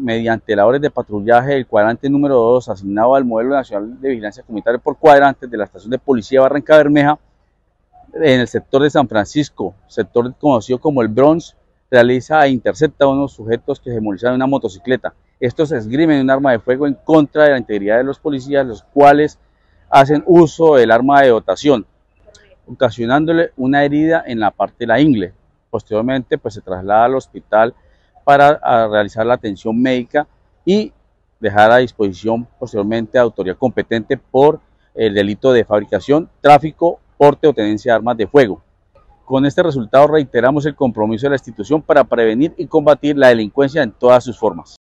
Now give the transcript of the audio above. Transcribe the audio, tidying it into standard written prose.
mediante labores de patrullaje del cuadrante número 2 asignado al Modelo Nacional de Vigilancia Comunitaria por cuadrantes de la Estación de Policía Barranca Bermeja, en el sector de San Francisco, sector conocido como el Bronx, realiza e intercepta a unos sujetos que se movilizaban en una motocicleta. Estos esgrimen un arma de fuego en contra de la integridad de los policías, los cuales hacen uso del arma de dotación, ocasionándole una herida en la parte de la ingle. Posteriormente, pues se traslada al hospital para realizar la atención médica y dejar a disposición posteriormente a autoridad competente por el delito de fabricación, tráfico, porte o tenencia de armas de fuego. Con este resultado reiteramos el compromiso de la institución para prevenir y combatir la delincuencia en todas sus formas.